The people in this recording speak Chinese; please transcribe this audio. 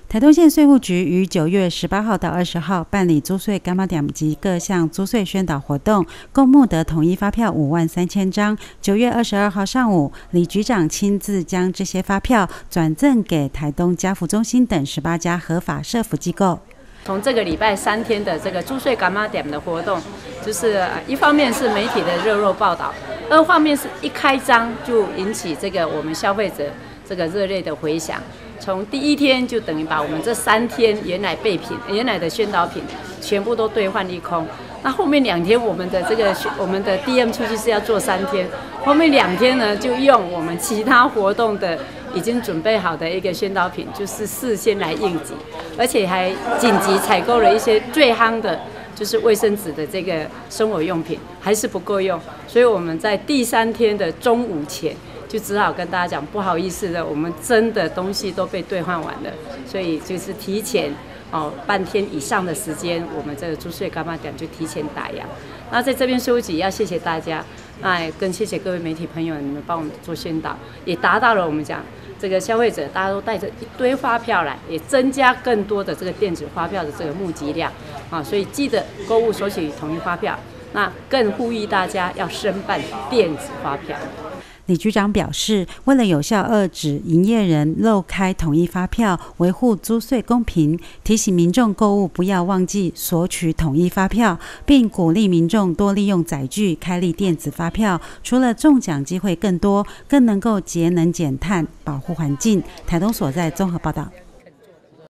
台东县税务局于9月18号到20号办理租税柑仔店及各项租税宣导活动，共募得统一发票53000张。9月22号上午，李局长亲自将这些发票转赠给台东家福中心等18家合法社福机构。 从这个礼拜3天的这个租税柑仔店的活动，就是一方面是媒体的热络报道，二方面是一开张就引起这个我们消费者这个热烈的回响。从第一天就等于把我们这3天原来的宣导品全部都兑换一空。那后面2天我们的 DM 出去是要做3天，后面2天呢就用我们其他活动的已经准备好的一个宣导品，就是事先来应急，而且还紧急采购了一些最夯的，就是卫生纸的这个生活用品，还是不够用，所以我们在第3天的中午前就只好跟大家讲，不好意思的，我们真的东西都被兑换完了，所以就是提前半天以上的时间，我们这个租税柑仔店就提前打烊。那在这边税务局要谢谢大家，那也更谢谢各位媒体朋友，你们帮我们做宣导，也达到了我们讲这个消费者大家都带着一堆发票来，也增加更多的这个电子发票的这个募集量所以记得购物索取统一发票，那更呼吁大家要申办电子发票。 李局长表示，为了有效遏止营业人漏开统一发票，维护租税公平，提醒民众购物不要忘记索取统一发票，并鼓励民众多利用载具开立电子发票，除了中奖机会更多，更能够节能减碳，保护环境。台东所在综合报道。